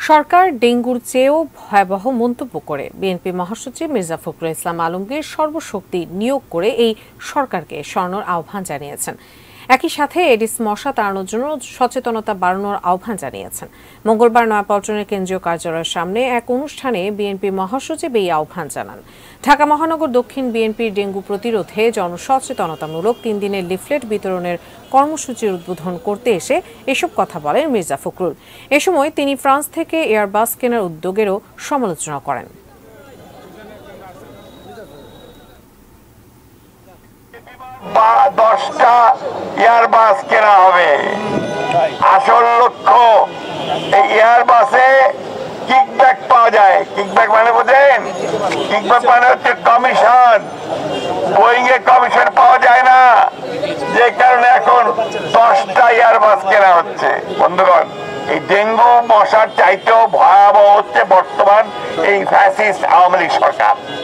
সরকার ডেঙ্গুর চেয়েও ভয়াবহ মন্তব্য করে বিএনপি মহাসচিব মির্জা ফখরুল ইসলাম আলমগীর সর্বশক্তি নিয়োগ করে এই সরকারকে সরানোর আহ্বান জানিয়েছেন। একই সাথে এডিস মশা তাড়ানোর জন্য সচেতনতা বাড়ানোর আহ্বান জানিয়েছেন। মঙ্গলবার নয়াপল্টনের কেন্দ্রীয় কার্যালয়ের সামনে এক অনুষ্ঠানে বিএনপি মহাসচিব এই আহ্বান জানান। ঢাকা মহানগর দক্ষিণ বিএনপির ডেঙ্গু প্রতিরোধে জনসচেতনতামূলক 3 দিনের লিফলেট বিতরণের কর্মসূচির উদ্বোধন করতে এসে এসব কথা বলেন মির্জা ফখরুল। এ সময় তিনি ফ্রান্স থেকে এয়ারবাস কেনার উদ্যোগেরও সমালোচনা করেন। 10টা এয়ারবাস কেনা হবে। আসল লক্ষ্য এই এয়ারবাসে কিকব্যাক পাওয়া যায়। কিকব্যাক মানে বোঝেন? কিকব্যাক মানে হচ্ছে কমিশন। বোয়িং এ কমিশন পাওয়া যায় না, যে কারণে এখন 10টা এয়ারবাস কেনা হচ্ছে। বন্ধুগণ, এই ডেঙ্গু মশার চাইতেও ভয়াবহ হচ্ছে বর্তমান এই ফ্যাসিস্ট আওয়ামী লীগ সরকার।